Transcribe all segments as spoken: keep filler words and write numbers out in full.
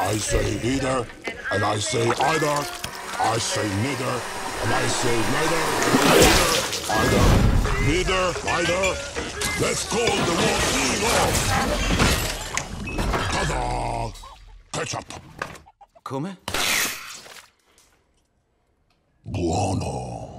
I say neither, and I say either. I say neither, and I say neither, either, neither, either. Let's call the whole thing off. Ta-da! Ketchup. Come? Buono.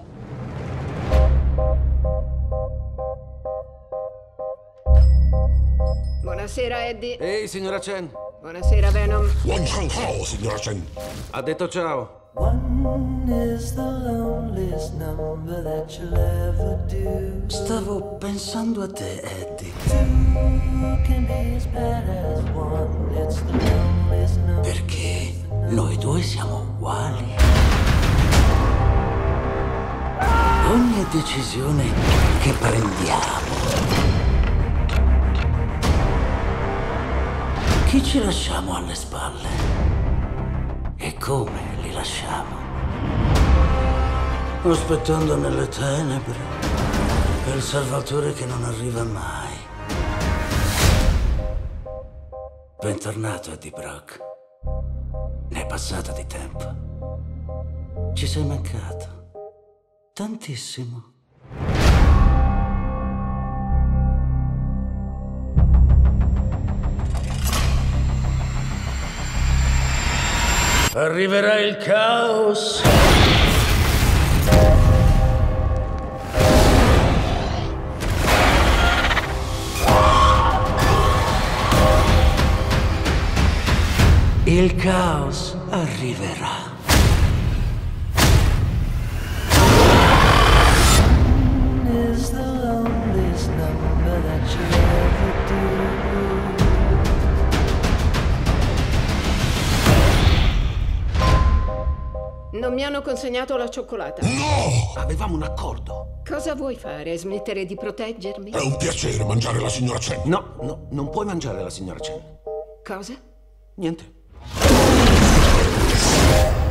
Buonasera, Eddie. Ehi, signora Chen. Buonasera, Venom. Wang Chang Hao, signora Chen. Ha detto ciao. One is the loneliest number that you'll ever do. Stavo pensando a te, Eddie. Two can be as bad as one. It's the loneliest number. Perché noi due siamo uguali. Ogni decisione che prendiamo, chi ci lasciamo alle spalle e come li lasciamo. Aspettando nelle tenebre per il Salvatore che non arriva mai. Bentornato, Eddie Brock. Ne è passato di tempo. Ci sei mancato. Tantissimo. Arriverà il caos. Il caos arriverà. Is the loneliest number that you'll ever do. Non mi hanno consegnato la cioccolata. No! Avevamo un accordo. Cosa vuoi fare? Smettere di proteggermi? È un piacere mangiare la signora Chen. No, no, non puoi mangiare la signora Chen. Cosa? Niente.